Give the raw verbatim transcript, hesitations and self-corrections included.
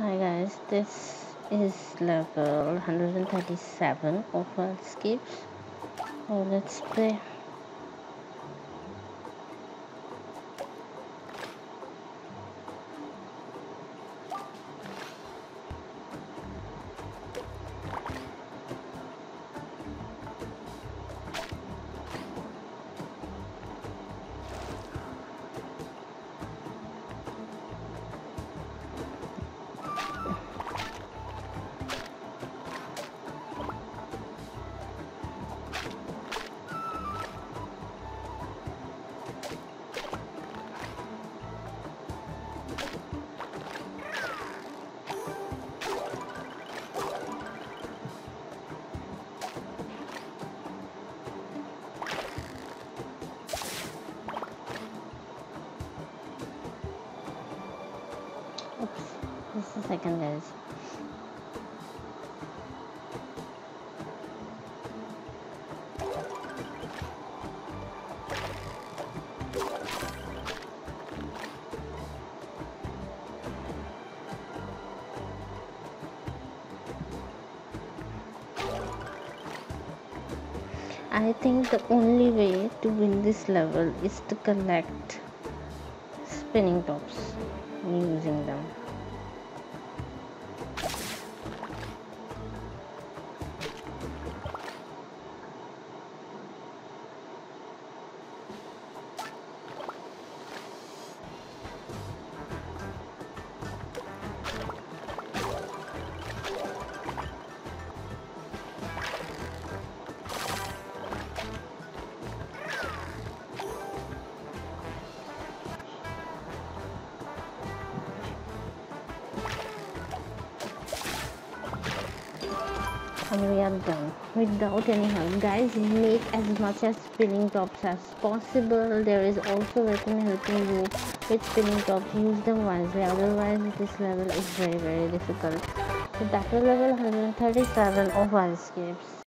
Hi guys, this is level one hundred thirty-seven of Worldscapes. So let's play. Oops, just a second guys. I think the only way to win this level is to collect spinning tops using them. And we are done without any help. Guys, make as much as spinning tops as possible. There is also weapon helping you with spinning tops. Use them wisely, otherwise this level is very very difficult. So that was level one hundred thirty-seven of Worldscapes.